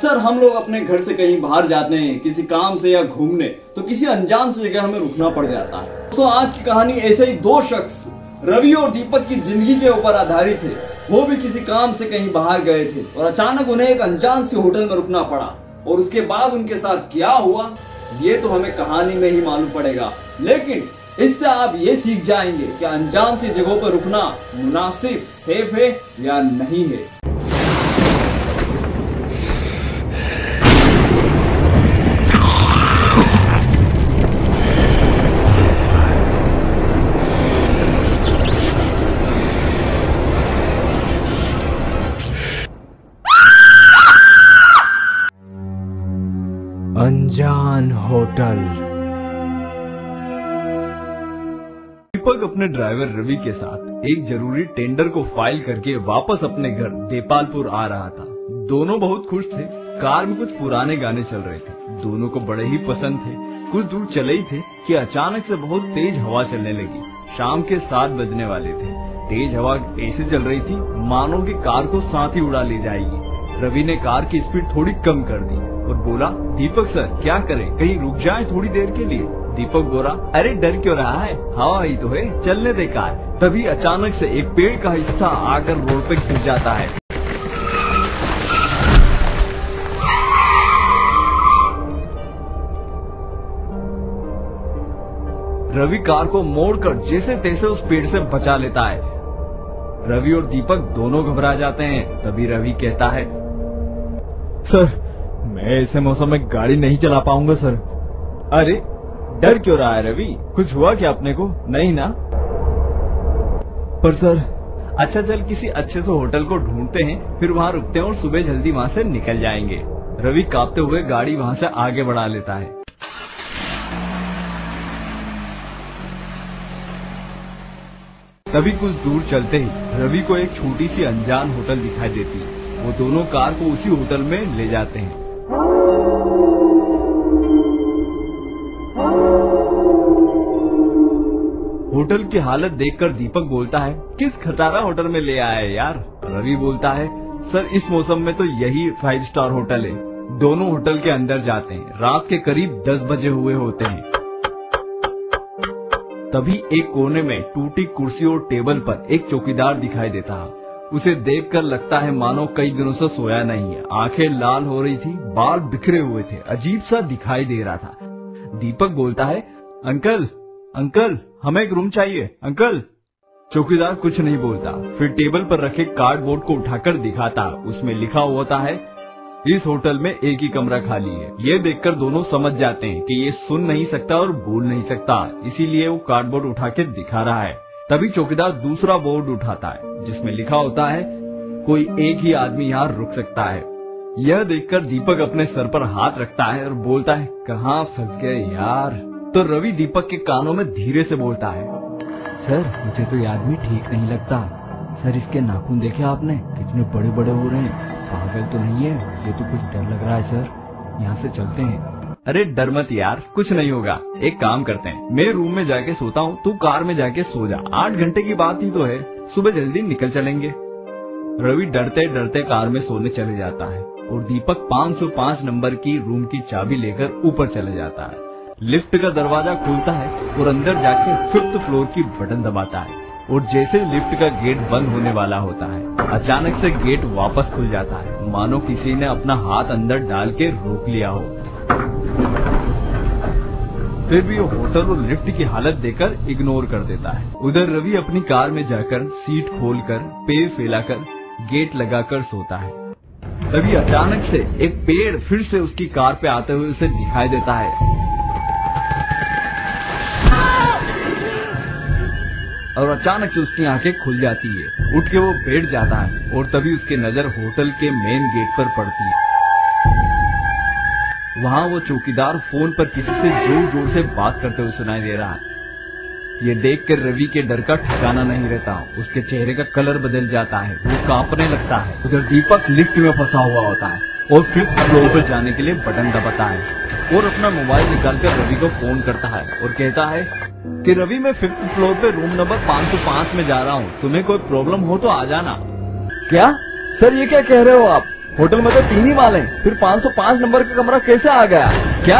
अक्सर हम लोग अपने घर से कहीं बाहर जाते हैं किसी काम से या घूमने, तो किसी अनजान सी जगह हमें रुकना पड़ जाता है। तो आज की कहानी ऐसे ही दो शख्स रवि और दीपक की जिंदगी के ऊपर आधारित है। वो भी किसी काम से कहीं बाहर गए थे और अचानक उन्हें एक अनजान सी होटल में रुकना पड़ा, और उसके बाद उनके साथ क्या हुआ ये तो हमें कहानी में ही मालूम पड़ेगा। लेकिन इससे आप ये सीख जाएंगे कि अनजान सी जगहों पर रुकना मुनासिब, सेफ है या नहीं है। अनजान होटल। दीपक अपने ड्राइवर रवि के साथ एक जरूरी टेंडर को फाइल करके वापस अपने घर देपालपुर आ रहा था। दोनों बहुत खुश थे। कार में कुछ पुराने गाने चल रहे थे, दोनों को बड़े ही पसंद थे। कुछ दूर चले ही थे कि अचानक से बहुत तेज हवा चलने लगी। शाम के 7 बजने वाले थे। तेज हवा ऐसे चल रही थी मानो कि कार को साथ ही उड़ा ले जाएगी। रवि ने कार की स्पीड थोड़ी कम कर दी और बोला, दीपक सर क्या करें, कहीं रुक जाएं थोड़ी देर के लिए। दीपक बोला, अरे डर क्यों रहा है, हवा ही तो है, चलने दे कार। तभी अचानक से एक पेड़ का हिस्सा आकर रोड पे गिर जाता है। रवि कार को मोड़कर जैसे तैसे उस पेड़ से बचा लेता है। रवि और दीपक दोनों घबरा जाते हैं। तभी रवि कहता है, सर मैं ऐसे मौसम में गाड़ी नहीं चला पाऊंगा सर। अरे डर क्यों रहा है रवि, कुछ हुआ क्या अपने को? नहीं ना? पर सर अच्छा चल किसी अच्छे से होटल को ढूंढते हैं, फिर वहाँ रुकते हैं और सुबह जल्दी वहाँ से निकल जाएंगे। रवि कांपते हुए गाड़ी वहाँ से आगे बढ़ा लेता है। तभी कुछ दूर चलते ही रवि को एक छोटी सी अनजान होटल दिखाई देती है। वो दोनों कार को उसी होटल में ले जाते हैं। होटल की हालत देखकर दीपक बोलता है, किस खटारा होटल में ले आया है यार। रवि बोलता है, सर इस मौसम में तो यही 5 स्टार होटल है। दोनों होटल के अंदर जाते हैं। रात के करीब 10 बजे हुए होते हैं। तभी एक कोने में टूटी कुर्सी और टेबल पर एक चौकीदार दिखाई देता है। उसे देखकर लगता है मानो कई दिनों से सोया नहीं है। आंखें लाल हो रही थी, बाल बिखरे हुए थे, अजीब सा दिखाई दे रहा था। दीपक बोलता है, अंकल अंकल हमें एक रूम चाहिए अंकल। चौकीदार कुछ नहीं बोलता, फिर टेबल पर रखे कार्डबोर्ड को उठाकर दिखाता। उसमें लिखा होता है, इस होटल में एक ही कमरा खाली है। ये देखकर दोनों समझ जाते हैं कि ये सुन नहीं सकता और बोल नहीं सकता, इसीलिए वो कार्डबोर्ड उठा के दिखा रहा है। तभी चौकीदार दूसरा बोर्ड उठाता है जिसमें लिखा होता है, कोई एक ही आदमी यहाँ रुक सकता है। यह देखकर दीपक अपने सर पर हाथ रखता है और बोलता है, कहाँ फंस गए यार। तो रवि दीपक के कानों में धीरे से बोलता है, सर मुझे तो ये आदमी ठीक नहीं लगता। सर इसके नाखून देखे आपने, कितने बड़े बड़े हो रहे हैं, पागल तो नहीं है, ये तो कुछ डर लग रहा है सर, यहाँ से चलते हैं। अरे डर मत यार, कुछ नहीं होगा। एक काम करते हैं, मैं रूम में जाके सोता हूँ, तू कार में जाके सो जा। 8 घंटे की बात ही तो है, सुबह जल्दी निकल चलेंगे। रवि डरते डरते कार में सोने चले जाता है और दीपक 505 नंबर की रूम की चाबी लेकर ऊपर चले जाता है। लिफ्ट का दरवाजा खुलता है और अंदर जाके 5th फ्लोर की बटन दबाता है और जैसे लिफ्ट का गेट बंद होने वाला होता है, अचानक से गेट वापस खुल जाता है, मानो किसी ने अपना हाथ अंदर डाल के रोक लिया हो। फिर भी वो होटल और लिफ्ट की हालत देखकर इग्नोर कर देता है। उधर रवि अपनी कार में जाकर सीट खोलकर पैर फैलाकर गेट लगाकर सोता है। तभी अचानक से एक पेड़ फिर से उसकी कार पे आते हुए उसे दिखाई देता है और अचानक से उसकी आंखें खुल जाती है। उठ के वो बैठ जाता है और तभी उसकी नजर होटल के मेन गेट पर पड़ती है। वहाँ वो चौकीदार फोन पर किसी से जोर जोर से बात करते हुए सुनाई दे रहा है। ये देखकर रवि के डर का ठिकाना नहीं रहता, उसके चेहरे का कलर बदल जाता है, वो कांपने लगता है। उधर दीपक लिफ्ट में फंसा हुआ होता है और 5th फ्लोर पर जाने के लिए बटन दबाता है और अपना मोबाइल निकालकर रवि को फोन करता है और कहता है कि रवि मैं 5th फ्लोर पे रूम नंबर 505 में जा रहा हूँ, तुम्हें कोई प्रॉब्लम हो तो आ जाना। क्या सर ये क्या कह रहे हो आप? होटल में तो 3 ही माले, फिर 505 नंबर का कमरा कैसे आ गया? क्या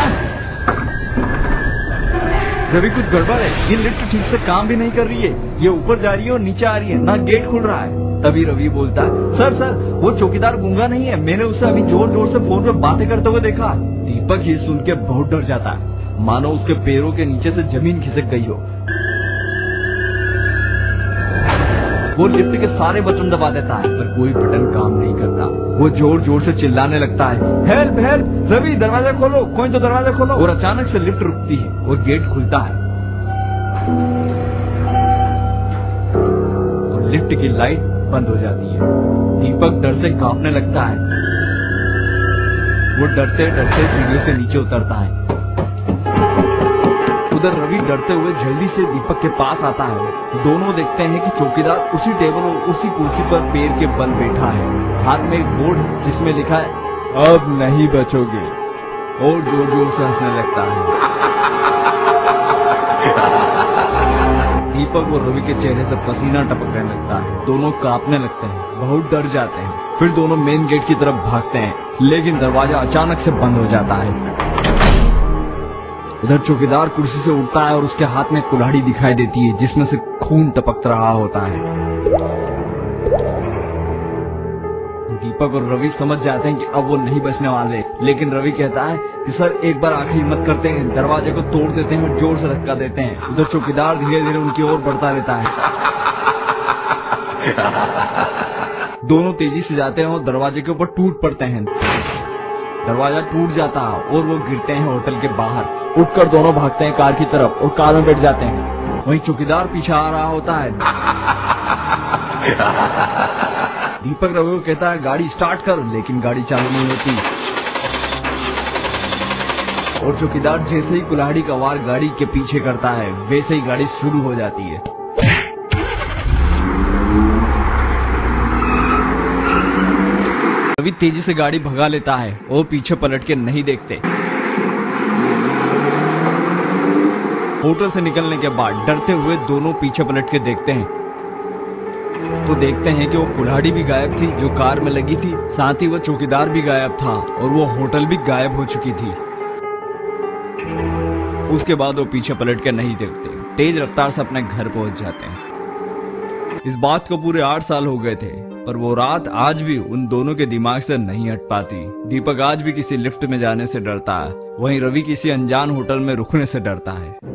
रवि, कुछ गड़बड़ है। ये लिफ्ट ठीक से काम भी नहीं कर रही है, ये ऊपर जा रही है और नीचे आ रही है, ना गेट खुल रहा है। तभी रवि बोलता है, सर सर वो चौकीदार गूंगा नहीं है, मैंने उसे अभी जोर जोर से फोन पे बातें करते हुए देखा। दीपक ये सुन के बहुत डर जाता है, मानो उसके पैरों के नीचे से जमीन खिसक गई हो। वो लिफ्ट के सारे बटन दबा देता है पर कोई बटन काम नहीं करता। वो जोर जोर से चिल्लाने लगता है, हेल्प हेल्प, रवि दरवाजा खोलो, कोई तो दरवाजा खोलो। और अचानक से लिफ्ट रुकती है और गेट खुलता है और लिफ्ट की लाइट बंद हो जाती है। दीपक डर से कांपने लगता है। वो डरते डरते सीढ़ियों से नीचे उतरता है। उधर रवि डरते हुए जल्दी से दीपक के पास आता है। दोनों देखते हैं कि चौकीदार उसी टेबल और उसी कुर्सी पर पैर के बल बैठा है। हाथ में एक बोर्ड जिसमें लिखा है, अब नहीं बचोगे, और जोर जोर से हंसने लगता है। दीपक और रवि के चेहरे से पसीना टपकने लगता है। दोनों कांपने लगते हैं, बहुत डर जाते हैं। फिर दोनों मेन गेट की तरफ भागते हैं, लेकिन दरवाजा अचानक से बंद हो जाता है। उधर चौकीदार कुर्सी से उठता है और उसके हाथ में कुल्हाड़ी दिखाई देती है जिसमें से खून टपक रहा होता है। दीपक और रवि समझ जाते हैं कि अब वो नहीं बचने वाले, लेकिन रवि कहता है कि सर एक बार आखिरी हिम्मत करते हैं, दरवाजे को तोड़ देते हैं और जोर से धक्का देते हैं। उधर चौकीदार धीरे धीरे उनकी ओर बढ़ता रहता है। दोनों तेजी से जाते हैं और दरवाजे के ऊपर टूट पड़ते हैं। दरवाजा टूट जाता है और वो गिरते हैं होटल के बाहर। उठकर दोनों भागते हैं कार की तरफ और कार में बैठ जाते हैं। वहीं चौकीदार पीछे आ रहा होता है। दीपक रवि को कहता है गाड़ी स्टार्ट कर, लेकिन गाड़ी चालू नहीं होती। और चौकीदार जैसे ही कुल्हाड़ी का वार गाड़ी के पीछे करता है, वैसे ही गाड़ी शुरू हो जाती है। रवि तेजी से गाड़ी भगा लेता है और पीछे पलट के नहीं देखते। होटल से निकलने के बाद डरते हुए दोनों पीछे पलट के देखते हैं तो देखते हैं कि वो कुल्हाड़ी भी गायब थी जो कार में लगी थी, साथ ही वो चौकीदार भी गायब था और वो होटल भी गायब हो चुकी थी। उसके बाद वो पीछे पलट के नहीं देखते, तेज रफ्तार से अपने घर पहुंच जाते हैं। इस बात को पूरे 8 साल हो गए थे, पर वो रात आज भी उन दोनों के दिमाग से नहीं हट पाती। दीपक आज भी किसी लिफ्ट में जाने से डरता है, वहीं रवि किसी अनजान होटल में रुकने से डरता है।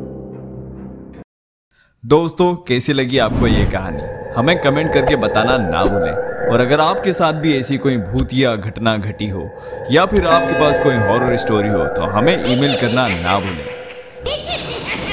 दोस्तों, कैसी लगी आपको ये कहानी? हमें कमेंट करके बताना ना भूलें। और अगर आपके साथ भी ऐसी कोई भूतिया घटना घटी हो या फिर आपके पास कोई हॉरर स्टोरी हो तो हमें ईमेल करना ना भूलें।